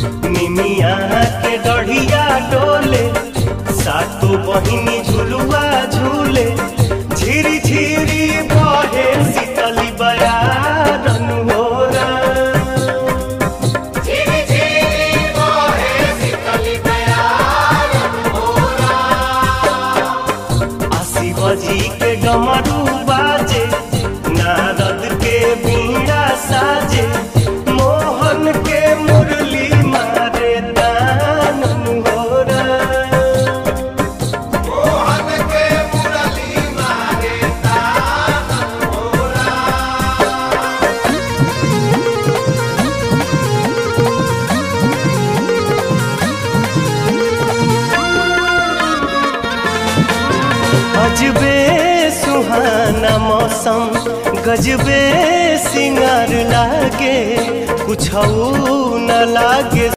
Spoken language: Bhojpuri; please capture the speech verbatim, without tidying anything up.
निमिया के डढ़िया डोले सातो बहिनी झुलुआ झूले झिरी झिरी बहे शीतली बयारन होरा झिरी झिरी बहे शीतली बयारन होरा। आसी बजी के डमरू बाजे नारद के बीड़ा साजे मोहन के मुरली मारे दानन होरा मोहन के मुरली मारे दानन होरा। अजबे सुहाना मौसम गजबे सिंगार लागे कुछ न लागे।